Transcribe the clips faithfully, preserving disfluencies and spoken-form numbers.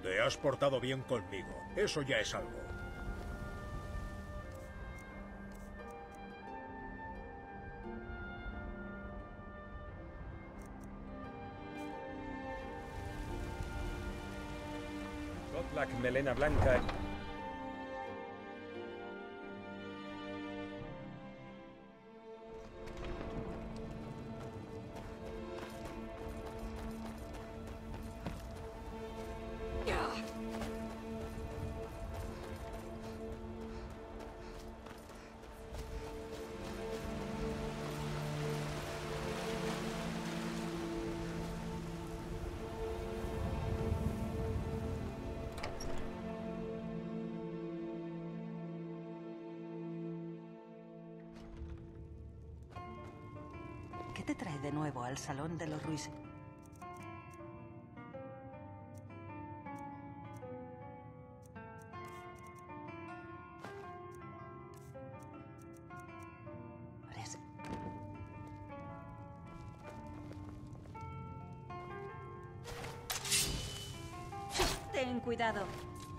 Te has portado bien conmigo. Eso ya es algo. Gotlak, melena blanca. ¿Qué te trae de nuevo al Salón de los Ruiz? Parece... Ten cuidado.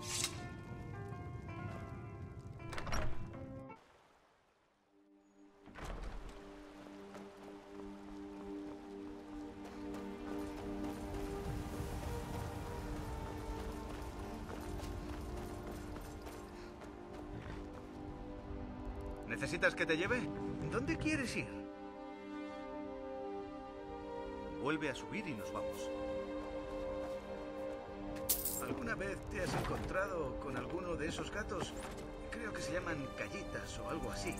¿Necesitas que te lleve? ¿Dónde quieres ir? Vuelve a subir y nos vamos. ¿Alguna vez te has encontrado con alguno de esos gatos? Creo que se llaman callitas o algo así.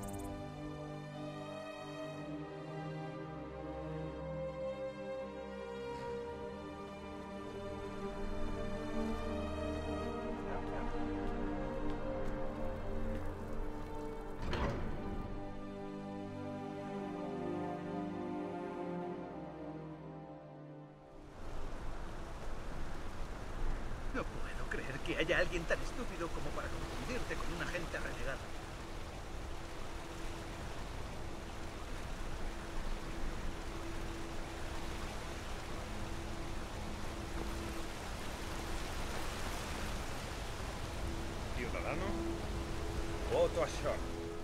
No puedo creer que haya alguien tan estúpido como para confundirte con un agente renegado. Ciudadano, voto a Short.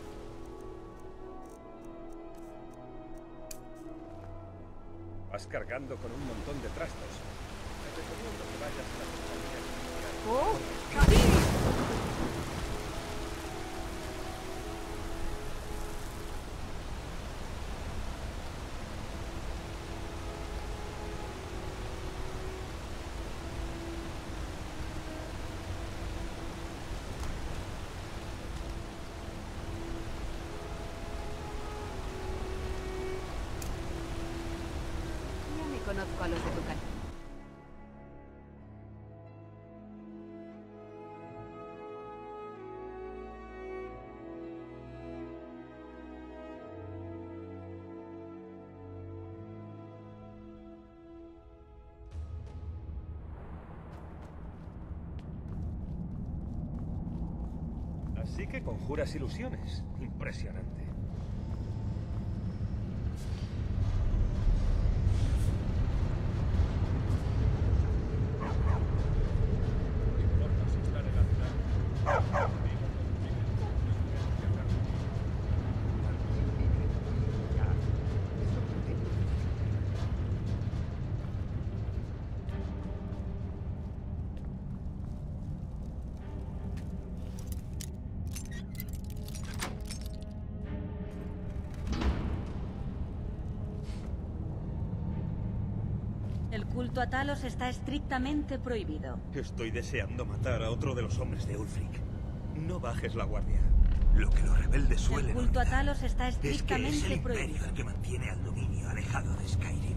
Vas cargando con un montón de trastos. Te recomiendo que vayas a la compañía. ¡Oh! ¡Khabib! Ya me conozco a los de tu canal. Así que conjuras ilusiones. Impresionante. El culto a Talos está estrictamente prohibido. Estoy deseando matar a otro de los hombres de Ulfric. No bajes la guardia. Lo que los rebeldes El suelen culto a olvidar Talos está es que es estrictamente el prohibido. imperio el que mantiene al dominio alejado de Skyrim.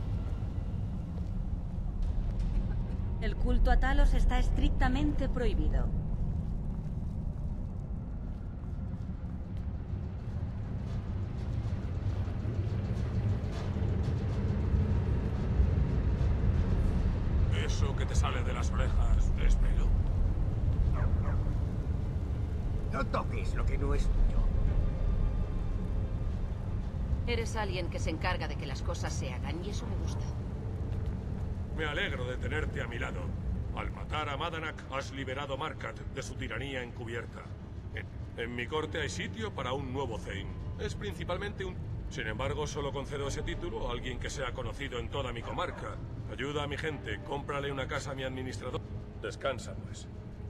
El culto a Talos está estrictamente prohibido. ¿Eso que te sale de las orejas es pelo? No toques lo que no es tuyo. Eres alguien que se encarga de que las cosas se hagan y eso me gusta. Me alegro de tenerte a mi lado. Al matar a Madanak, has liberado Markat de su tiranía encubierta. En, en mi corte hay sitio para un nuevo Zane. Es principalmente un... Sin embargo, solo concedo ese título a alguien que sea conocido en toda mi comarca. Ayuda a mi gente, cómprale una casa a mi administrador. Descansa, pues.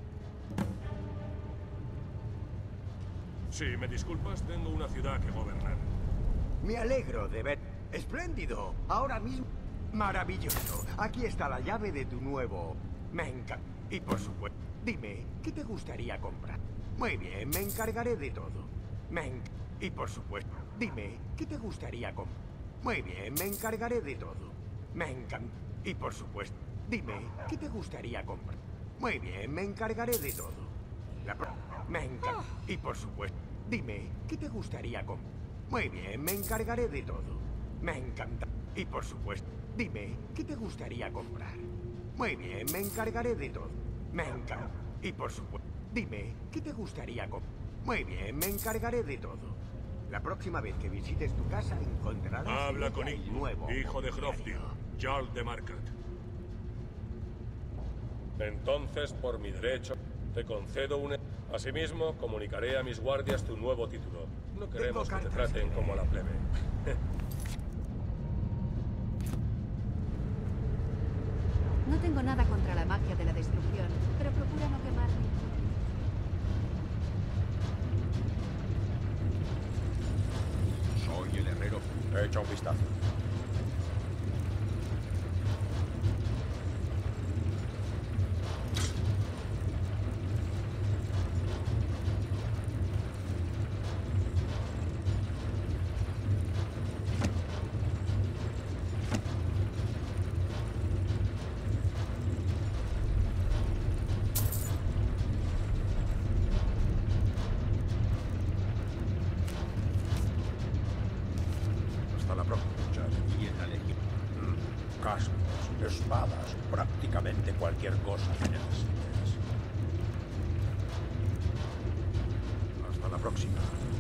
Si me disculpas, tengo una ciudad que gobernar. Me alegro de ver... ¡Espléndido! Ahora mismo... ¡Maravilloso! Aquí está la llave de tu nuevo... Me encanta. Y por supuesto... Dime, ¿qué te gustaría comprar? Muy bien, me encargaré de todo. Me en... Y por supuesto... Dime, ¿qué te gustaría comprar? Muy bien, me encargaré de todo. Me encanta. Y por supuesto... Dime, ¿qué te gustaría comprar? Muy bien, me encargaré de todo. La pro... Me encanta. Y por supuesto... Dime, ¿qué te gustaría comprar? Muy bien, me encargaré de todo. Me encanta. Y por supuesto... Dime, ¿qué te gustaría comprar? Muy bien, me encargaré de todo. Me encanta. Y por supuesto... Dime, ¿qué te gustaría comprar? Muy bien, me encargaré de todo. La próxima vez que visites tu casa encontrarás... Habla con el Iglu, nuevo hijo de Hrofdir, Jarl de Markat. Entonces, por mi derecho, te concedo un... Asimismo, comunicaré a mis guardias tu nuevo título. No queremos que te traten como a la plebe. No tengo nada contra la magia de la destrucción, pero procura no quemarme. Soy el herrero. Echa un vistazo. Espadas, prácticamente cualquier cosa que necesites. Hasta la próxima.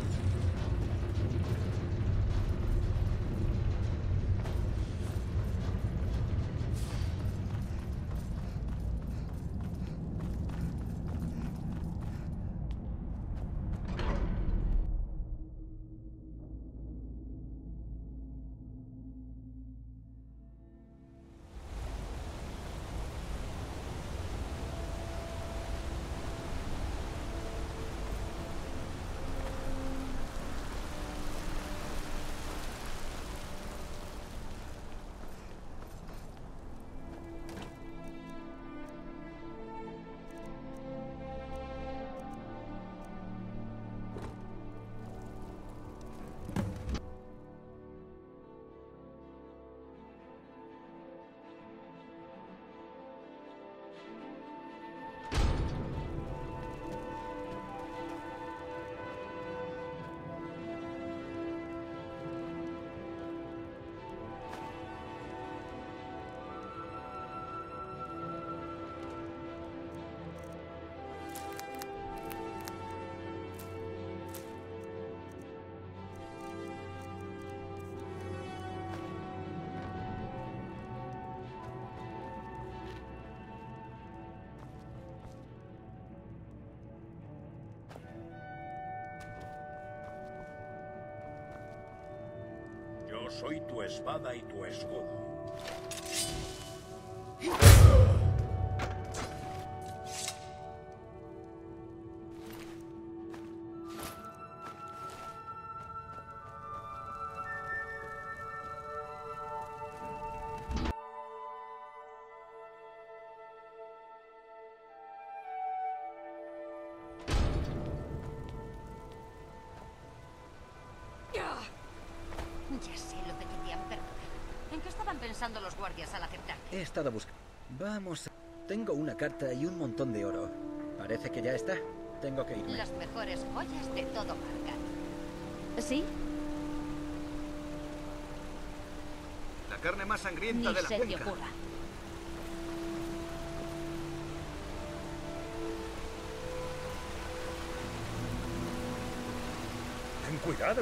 Yo soy tu espada y tu escudo. Ya sé lo de que te han perdonado. ¿En qué estaban pensando los guardias al aceptarte? He estado buscando. Vamos. a... Tengo una carta y un montón de oro. Parece que ya está. Tengo que irme. Las mejores joyas de todo Markat. ¿Sí? La carne más sangrienta Ni de la se te cuenca. ocurra. Ten cuidado.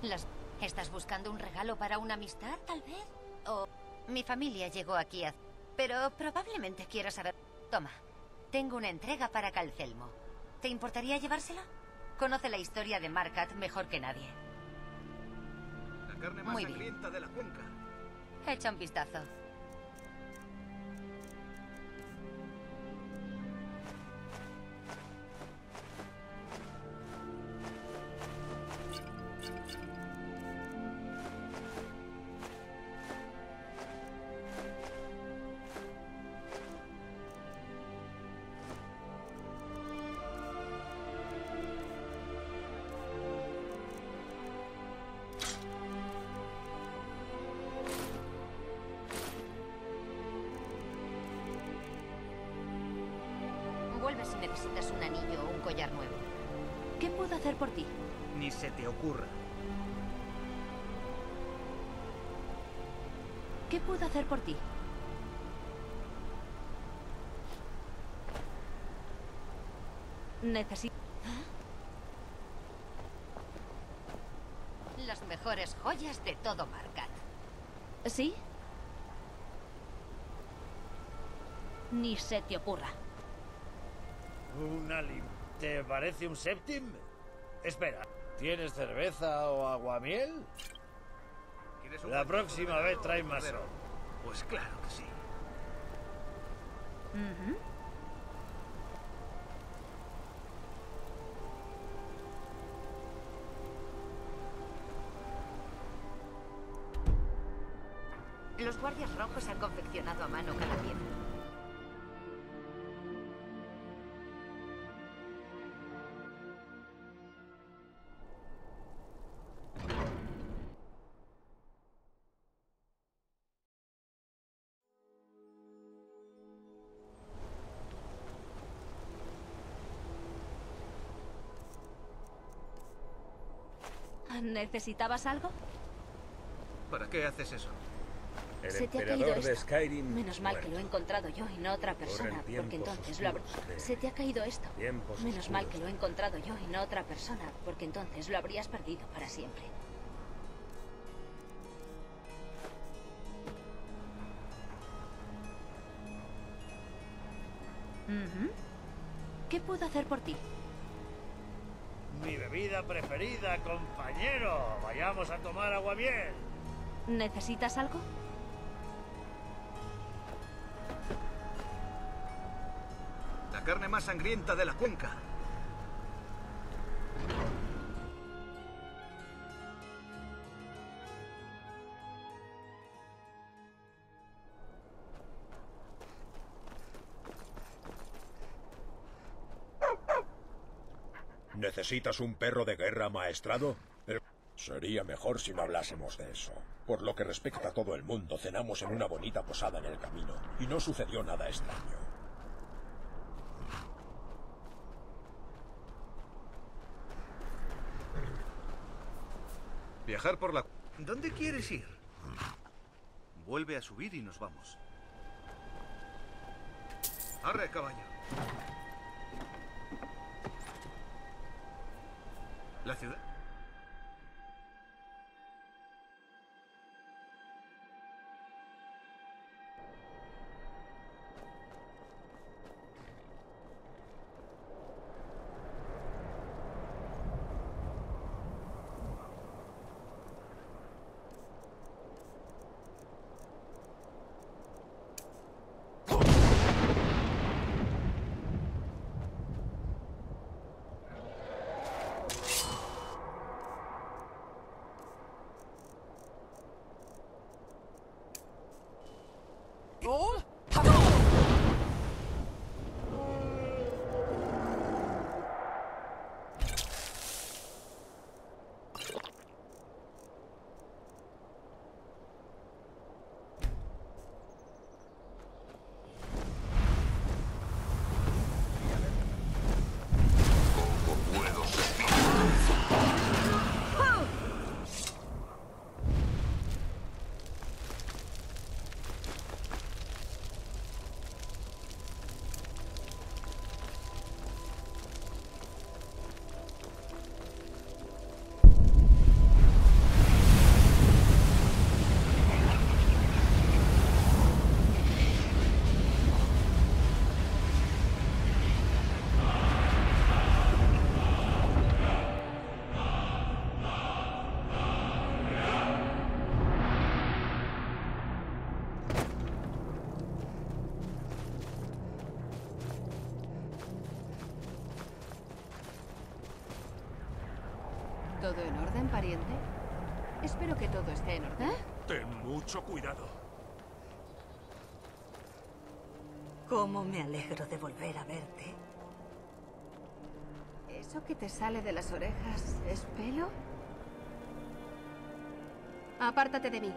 Las... ¿Estás buscando un regalo para una amistad, tal vez? O... Mi familia llegó aquí a... Pero probablemente quiero saber... Toma, tengo una entrega para Calcelmo. ¿Te importaría llevárselo? Conoce la historia de Markat mejor que nadie. La carne más Muy bien. sangrienta de la cuenca. Echa un vistazo. Vuelve si necesitas un anillo o un collar nuevo. ¿Qué puedo hacer por ti? Ni se te ocurra. ¿Qué puedo hacer por ti? Necesito... Las mejores joyas de todo Markat. ¿Sí? Ni se te ocurra. ¿Una lim... ¿Te parece un séptim? Espera, ¿tienes cerveza o aguamiel? La próxima vez trae más. Pues claro que sí. Uh-huh. Los guardias rojos han confeccionado a mano cada pieza. ¿Necesitabas algo? ¿Para qué haces eso? El Se te ha caído emperador de esto. Skyrim. Menos mal que lo he muerto. encontrado yo y no otra persona, Corren porque tiempos entonces lo habría... oscuros de- Se te ha caído esto. Tiempos Menos mal oscuros. que lo he encontrado yo y no otra persona, porque entonces lo habrías perdido para siempre. Ujú. ¿Qué puedo hacer por ti? Mi bebida preferida, compañero. Vayamos a tomar aguamiel. ¿Necesitas algo? La carne más sangrienta de la cuenca. ¿Necesitas un perro de guerra maestrado? Eh, Sería mejor si no hablásemos de eso. Por lo que respecta a todo el mundo, cenamos en una bonita posada en el camino, y no sucedió nada extraño. Viajar por la... ¿Dónde quieres ir? Vuelve a subir y nos vamos. Arre, caballo. La ciudad... ¿Todo en orden, pariente? Espero que todo esté en orden. Ten mucho cuidado. Cómo me alegro de volver a verte. ¿Eso que te sale de las orejas es pelo? Apártate de mí.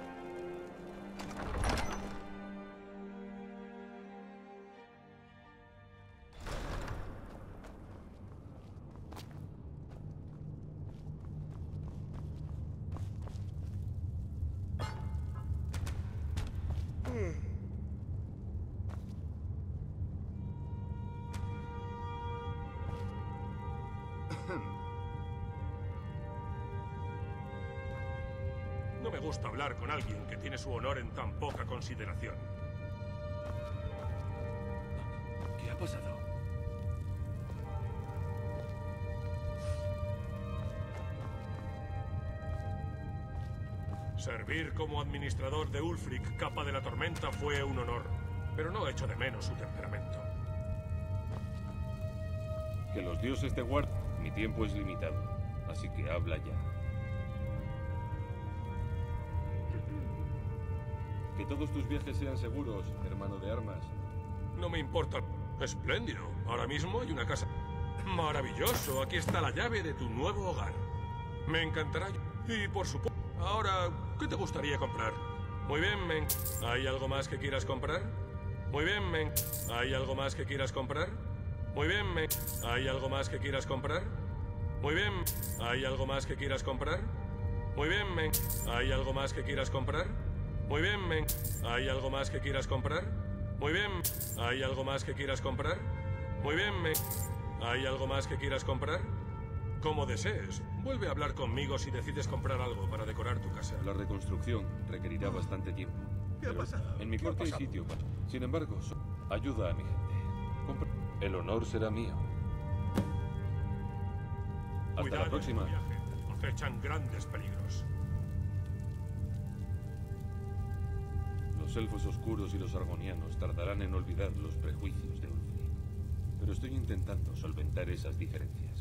No me gusta hablar con alguien que tiene su honor en tan poca consideración. ¿Qué ha pasado? Servir como administrador de Ulfric, capa de la tormenta, fue un honor, pero no echo de menos su temperamento. Que los dioses te guarden. Mi tiempo es limitado, así que habla ya. Que todos tus viajes sean seguros, hermano de armas. No me importa. Espléndido. Ahora mismo hay una casa. Maravilloso. Aquí está la llave de tu nuevo hogar. Me encantará. Y por supuesto... Ahora, ¿qué te gustaría comprar? Muy bien, men. ¿Hay algo más que quieras comprar? Muy bien, men. ¿Hay algo más que quieras comprar? Muy bien, men. ¿Hay algo más que quieras comprar? Muy bien. ¿Hay algo más que quieras comprar? Muy bien, men. ¿Hay algo más que quieras comprar? Muy bien, men. ¿Hay algo más que quieras comprar? Muy bien. ¿Hay algo más que quieras comprar? Muy bien, men. ¿Hay algo más que quieras comprar? Como desees. Vuelve a hablar conmigo si decides comprar algo para decorar tu casa. La reconstrucción requerirá bastante tiempo. ¿Qué ha pasado? En mi ¿Qué ha corte hay pasado? sitio para... Sin embargo, so- ayuda a mi gente. Compra- El honor será mío. Hasta Cuidado la próxima. en tu viaje. Acechan grandes peligros. Los elfos oscuros y los argonianos tardarán en olvidar los prejuicios de Ulfric. Pero estoy intentando solventar esas diferencias.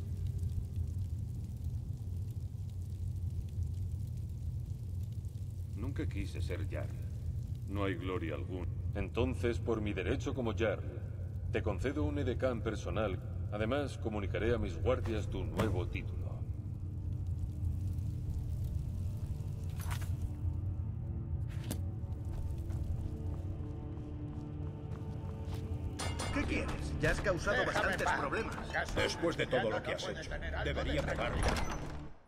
Nunca quise ser Jarl. No hay gloria alguna. Entonces, por mi derecho como Jarl, te concedo un edecán personal. Además, comunicaré a mis guardias tu nuevo título. ¿Qué quieres? Ya has causado Déjame bastantes en paz. problemas. Después de todo lo que has hecho, debería parar ya.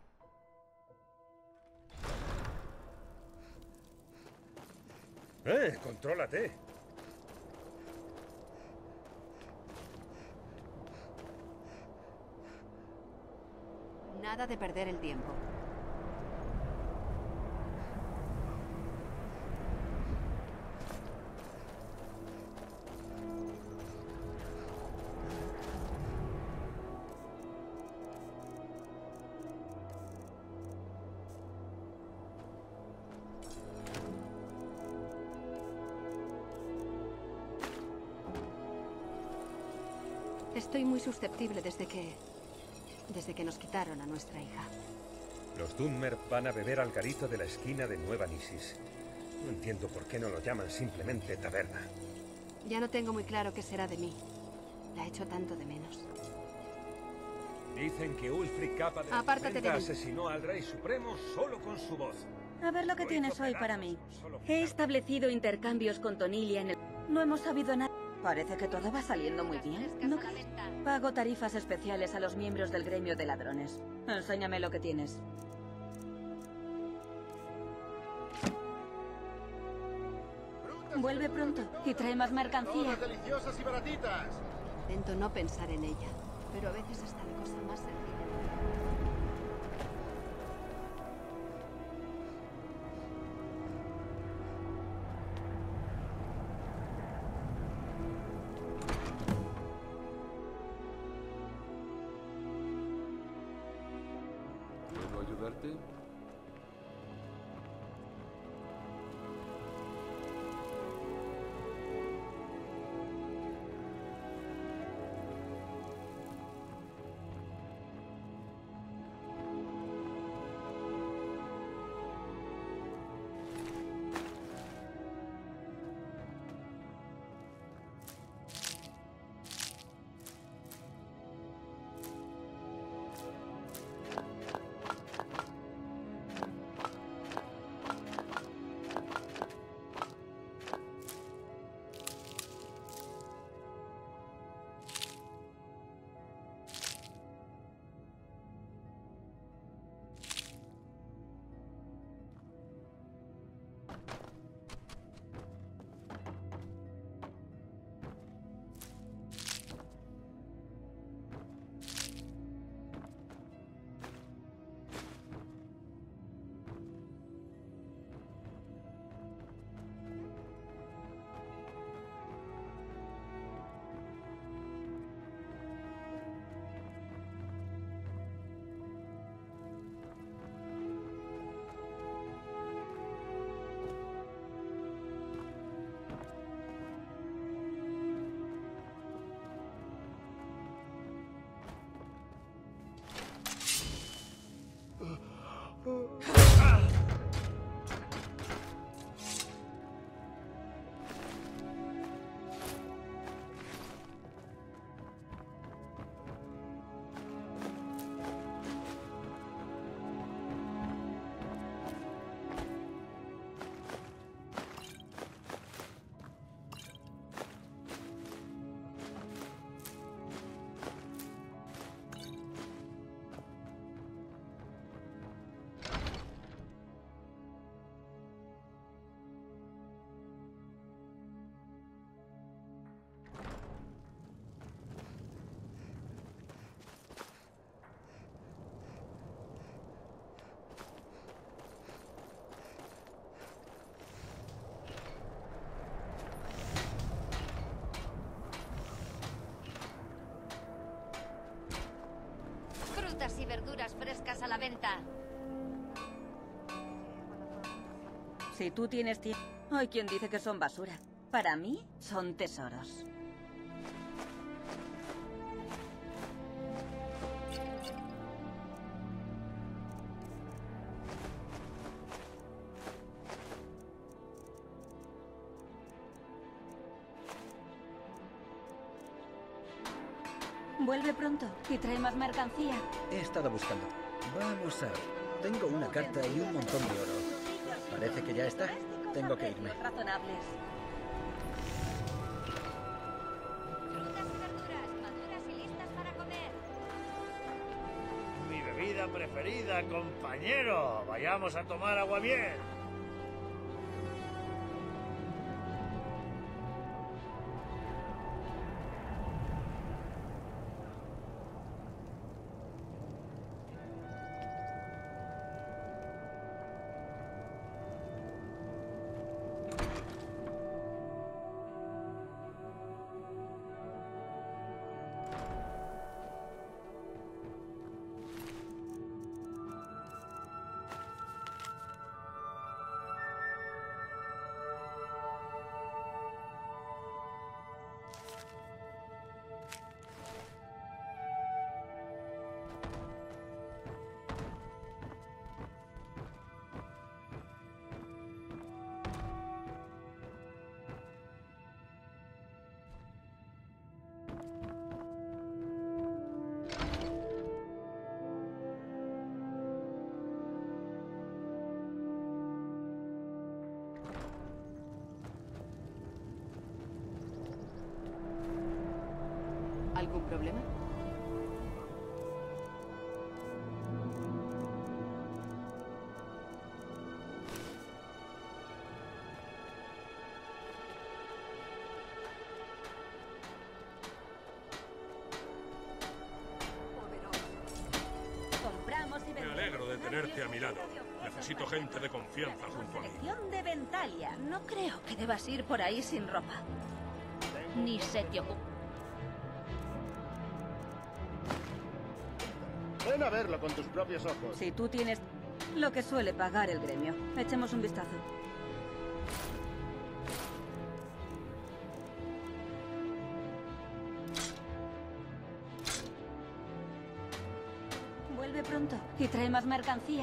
¡Eh! ¡Contrólate! Nada de perder el tiempo. Estoy muy susceptible desde que... desde que nos quitaron a nuestra hija. Los Dunmer van a beber al garito de la esquina de Nueva Nisis. No entiendo por qué no lo llaman simplemente taberna. Ya no tengo muy claro qué será de mí. La echo tanto de menos. Dicen que Ulfric, capa de la Apártate de tormenta, mí. asesinó al Rey Supremo solo con su voz. A ver lo que tienes hoy para mí. He establecido intercambios con Tonilia en el... No hemos sabido nada. Parece que todo va saliendo muy bien, ¿no crees? Pago tarifas especiales a los miembros del gremio de ladrones. Enséñame lo que tienes. Vuelve pronto y trae más mercancía. deliciosas y baratitas. Intento no pensar en ella, pero a veces hasta la cosa más sencilla. ¿Puedo ayudarte? verduras frescas a la venta. Si tú tienes tiempo... Hay quien dice que son basura. Para mí, son tesoros. Vuelve pronto y trae más mercancía. He estado buscando. Vamos a ver. Tengo una carta y un montón de oro. Parece que ya está. Tengo que irme. Razonables. Frutas y verduras, maduras y listas para comer. Mi bebida preferida, compañero. Vayamos a tomar aguamiel. ¿Algún problema? Compramos y Me vendemos. alegro de tenerte a mi lado. Necesito gente de confianza junto a mí. Selección de Ventalia. No creo que debas ir por ahí sin ropa. Ni se te ocupe. Ven a verlo con tus propios ojos. Si tú tienes lo que suele pagar el gremio. Echemos un vistazo. Vuelve pronto y trae más mercancía.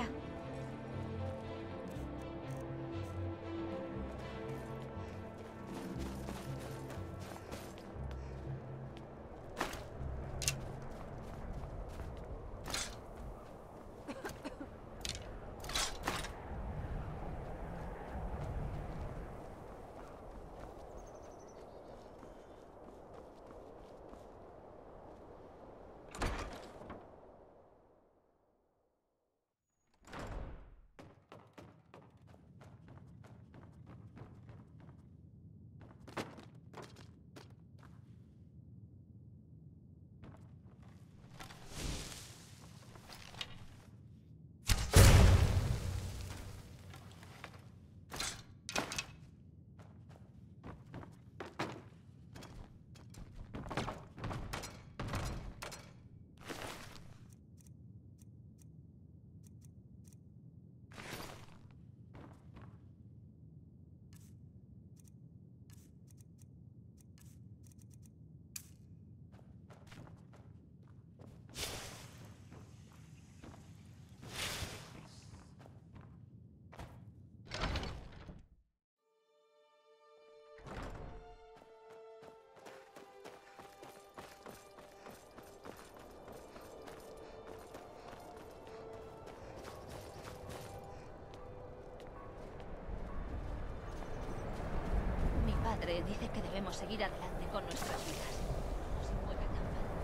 Padre dice que debemos seguir adelante con nuestras vidas. No se mueve tan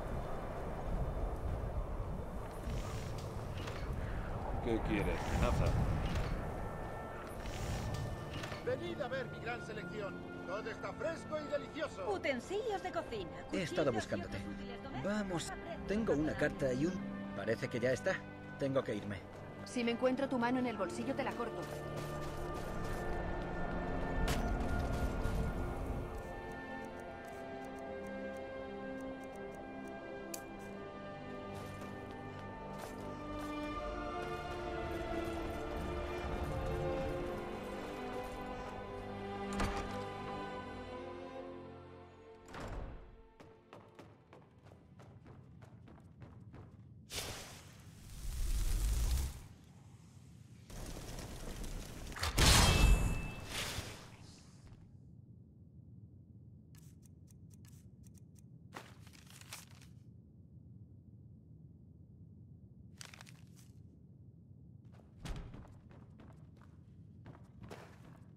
fácil. ¿Qué quieres, amenaza? Venid a ver mi gran selección. Todo está fresco y delicioso. Utensilios de cocina. He estado buscándote. Vamos. Tengo una carta y un... Parece que ya está. Tengo que irme. Si me encuentro tu mano en el bolsillo, te la corto.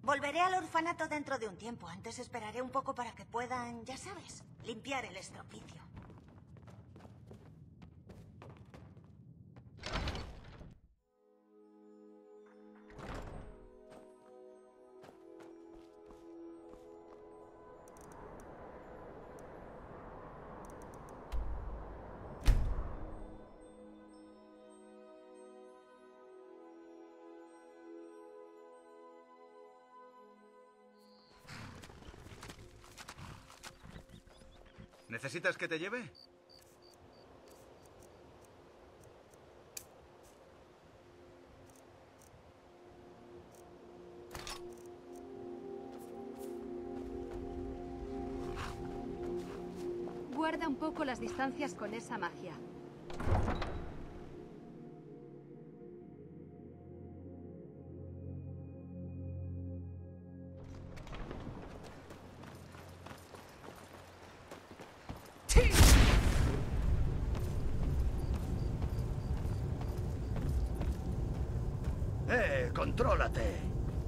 Volveré al orfanato dentro de un tiempo. Antes esperaré un poco para que puedan, ya sabes, limpiar el estropicio. ¿Necesitas que te lleve? Guarda un poco las distancias con esa magia. ¡Eh! ¡Contrólate!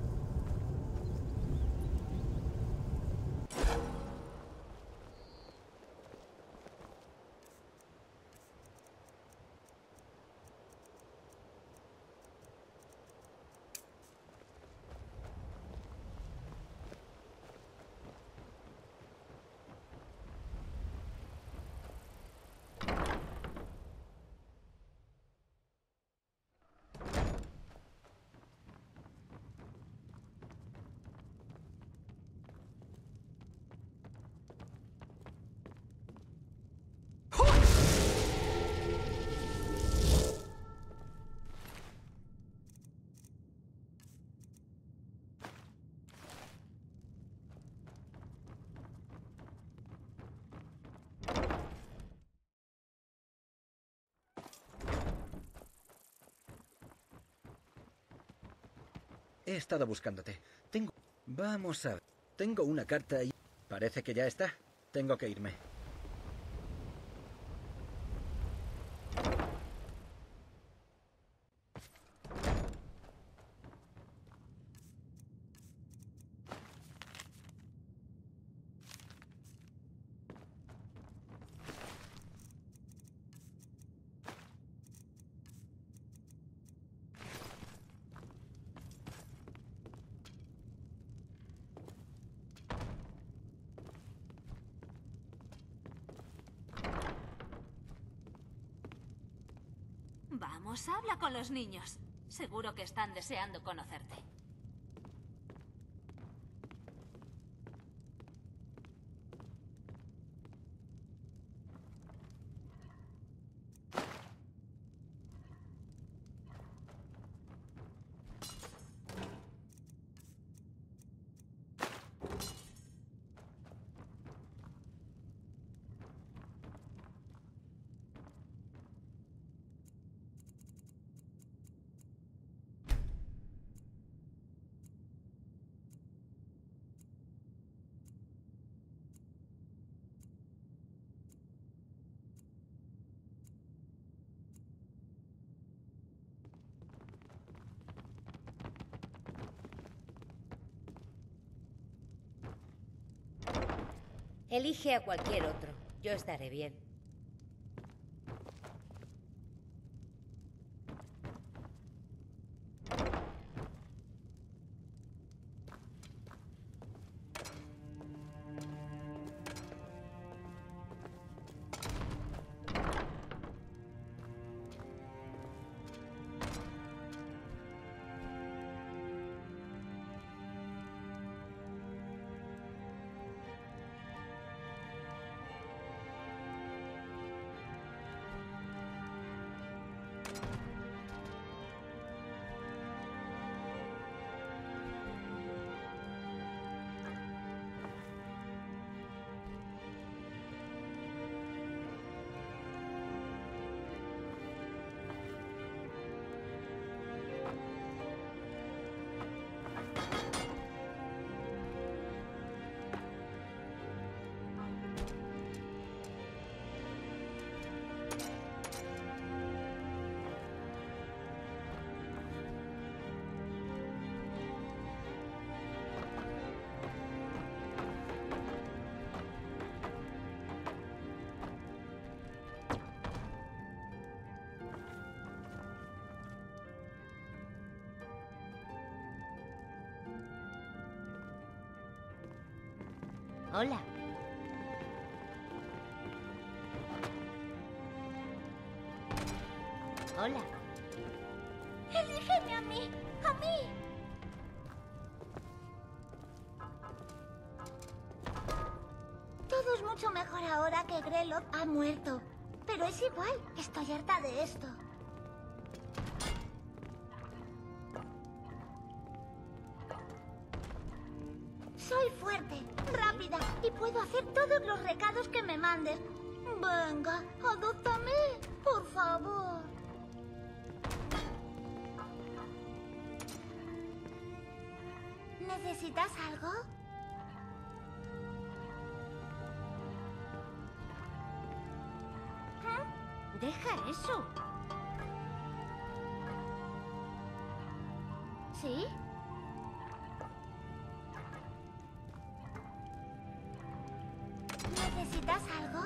He estado buscándote. Tengo... Vamos a ver. Tengo una carta y... Parece que ya está. Tengo que irme. Vamos, habla con los niños. Seguro que están deseando conocerte. Elige a cualquier otro. Yo estaré bien. Hola. Hola. Elígeme a mí. A mí. Todo es mucho mejor ahora que Grelot ha muerto. Pero es igual. Estoy harta de esto. Soy fuerte, rápida y puedo hacer todos los recados que me mandes. Venga, adóptame, por favor. ¿Necesitas algo? ¿Eh? Deja eso. ¿Sí? ¿Necesitas algo?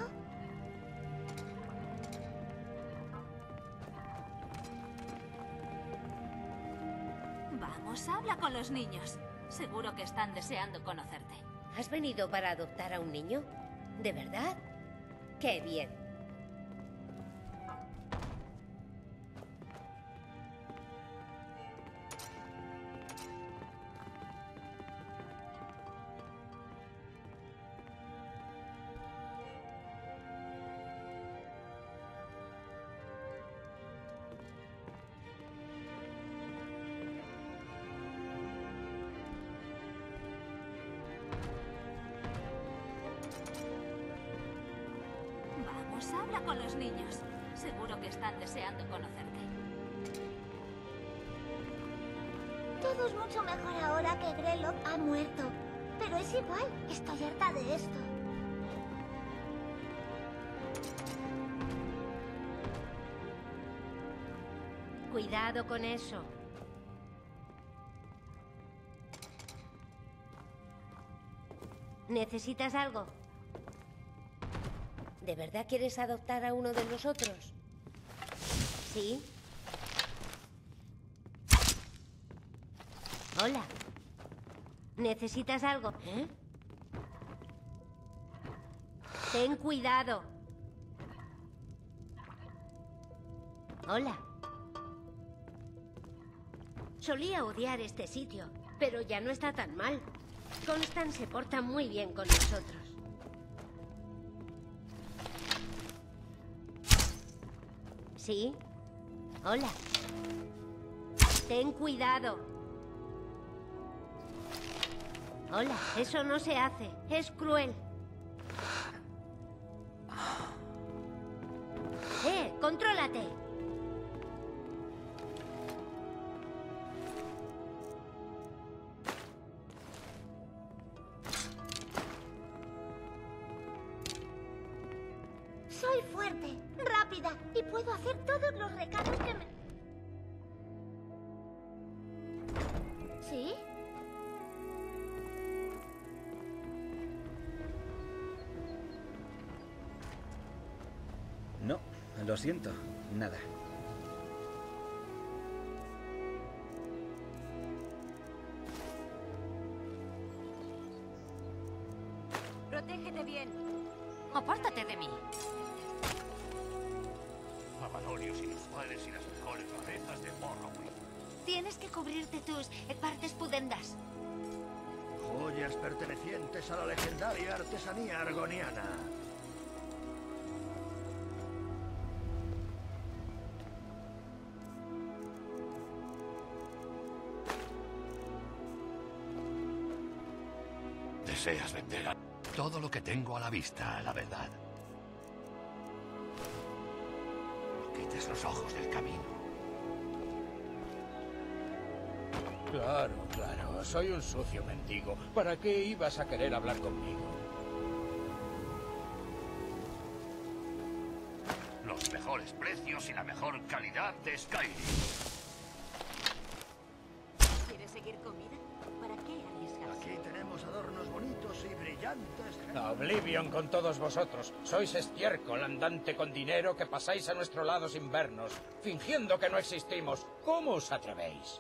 Vamos, habla con los niños. Seguro que están deseando conocerte. ¿Has venido para adoptar a un niño? ¿De verdad? ¡Qué bien! Habla con los niños. Seguro que están deseando conocerte. Todo es mucho mejor ahora que Grelot ha muerto. Pero es igual. Estoy harta de esto. Cuidado con eso. ¿Necesitas algo? ¿De verdad quieres adoptar a uno de nosotros? ¿Sí? Hola. ¿Necesitas algo? ¿Eh? Ten cuidado. Hola. Solía odiar este sitio, pero ya no está tan mal. Constance se porta muy bien con nosotros. ¿Sí? Hola. Ten cuidado. Hola, eso no se hace. Es cruel. ¡Eh! ¡Contrólate! Soy fuerte, rápida y puedo hacer todos los recados que me... ¿Sí? No, lo siento, nada. Protégete bien. Apártate de mí. Avalorios inusuales y las mejores rarezas de Morrowind. Tienes que cubrirte tus partes pudendas. Joyas pertenecientes a la legendaria artesanía argoniana. Deseas vender a... todo lo que tengo a la vista, la verdad. No quites los ojos del camino. Claro, claro. Soy un sucio mendigo. ¿Para qué ibas a querer hablar conmigo? Los mejores precios y la mejor calidad de Skyrim. ¿Quieres seguir comida? ¿Para qué arriesgarse? Aquí tenemos adornos bonitos y brillantes. A Oblivion con todos vosotros. Sois estiércol andante con dinero que pasáis a nuestro lado sin vernos, fingiendo que no existimos. ¿Cómo os atrevéis?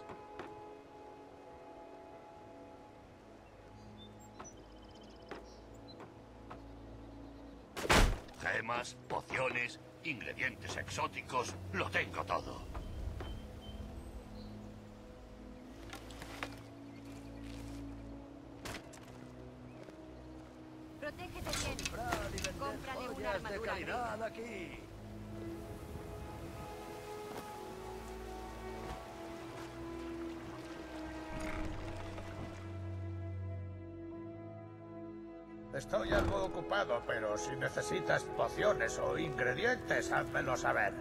gemas, pociones, ingredientes exóticos. Lo tengo todo. Protégete bien. Cómprale una Joyas de armadura calidad negra. aquí. Estoy algo ocupado, pero si necesitas pociones o ingredientes, házmelo saber.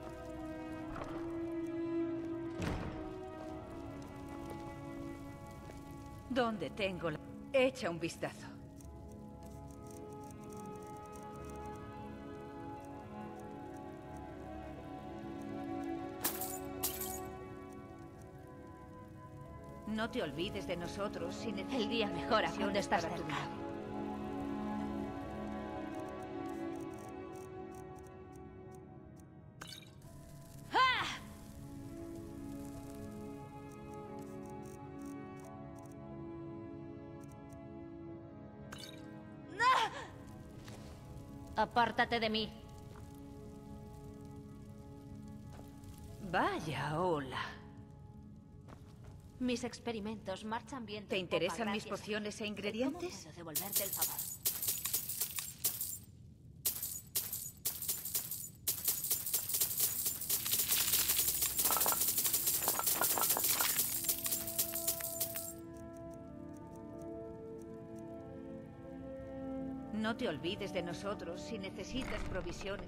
¿Dónde tengo la...? Echa un vistazo. No te olvides de nosotros si necesitas... El día mejor aún está para tu cerca. nave. Apártate de mí. Vaya, hola. Mis experimentos marchan bien. ¿Te interesan mis pociones e ingredientes? ¿Cómo puedo devolverte el favor? No te olvides de nosotros si necesitas provisiones.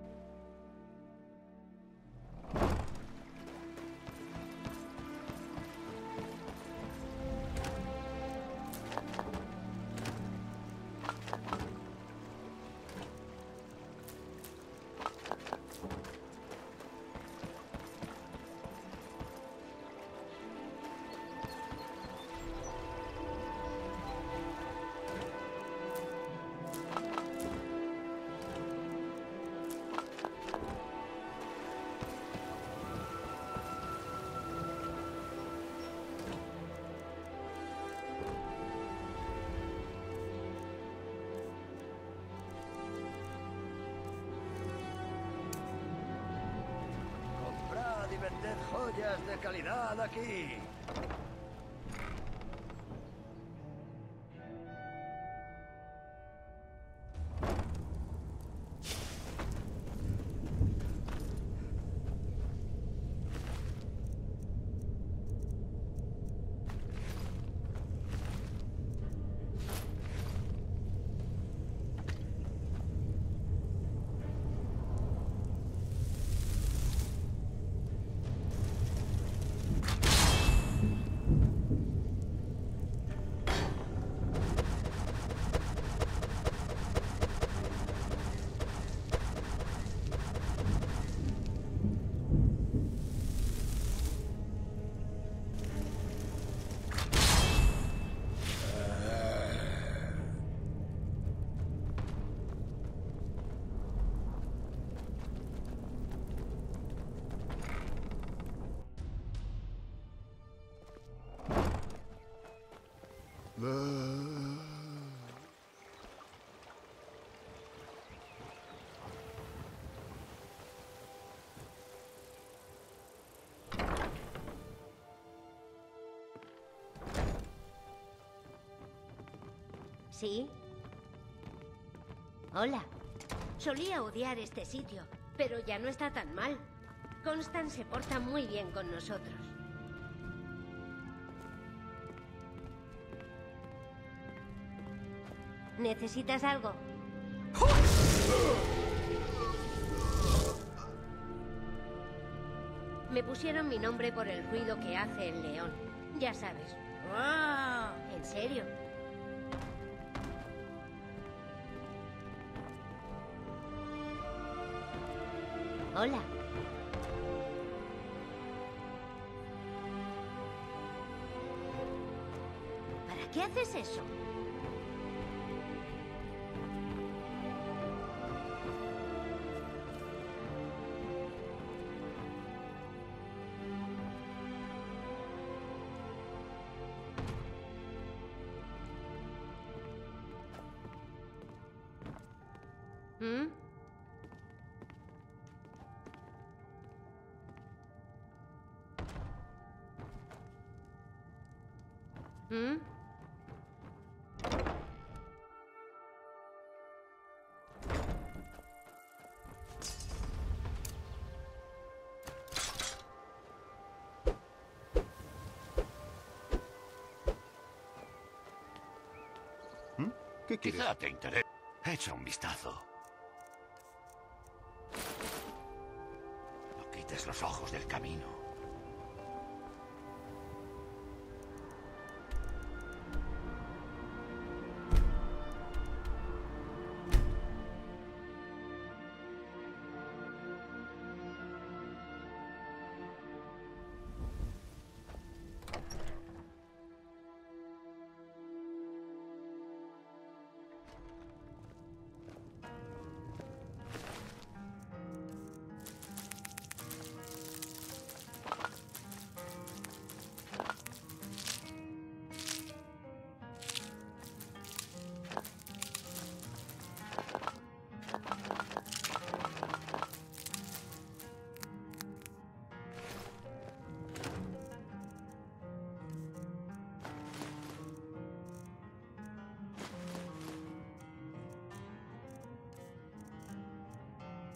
Comprad y vended joyas de calidad aquí. ¿Sí? Hola. Solía odiar este sitio, pero ya no está tan mal. Constant se porta muy bien con nosotros. ¿Necesitas algo? Me pusieron mi nombre por el ruido que hace el león. Ya sabes. ¡Ah! ¿En serio? Hola. ¿Para qué haces eso? ¿Mm? ¿Mm? ¿Qué quieres? Quizá te interese. Echa un vistazo. No quites los ojos del camino.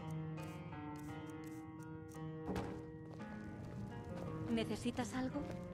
¿Necesitas algo?